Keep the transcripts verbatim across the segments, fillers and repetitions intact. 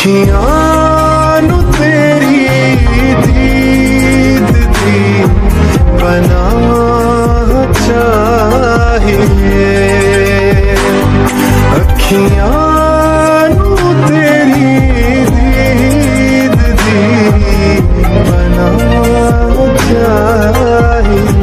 अखियां नू तेरी दीद दी बना चाहिए, अखियां नू तेरी दीद दी बना चाहिए।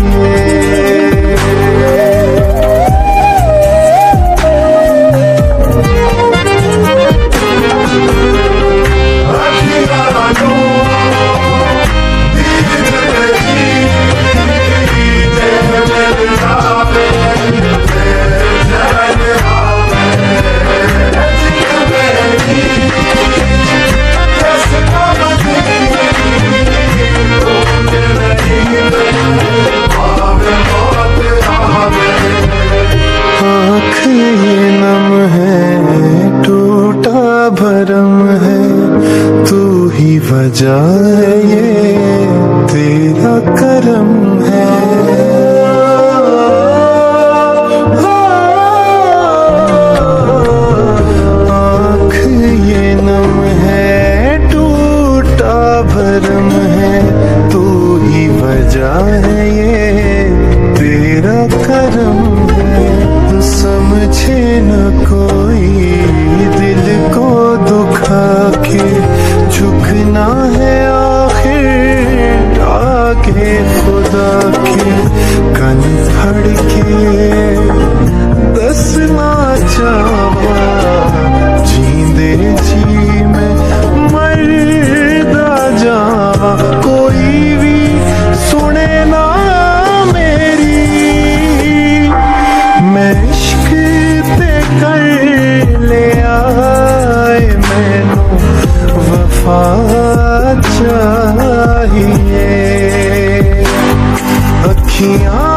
आँख ये नम है, टूटा भरम है, तू ही वजह है, ये तेरा करम है। आँख ये नम है, टूटा भरम है, तू ही वजह है, ये तेरा करम है। समझे न कोई दिल को दुखा के, झुकना है आखिर आगे खुदा के। कन फड़ के दसना चाहा, जींदे जी में मरदा जावा, कोई भी सुने ना मेरी, मैं इश्क ते कर ले आए, मैनू वफा चाहिए। अखियां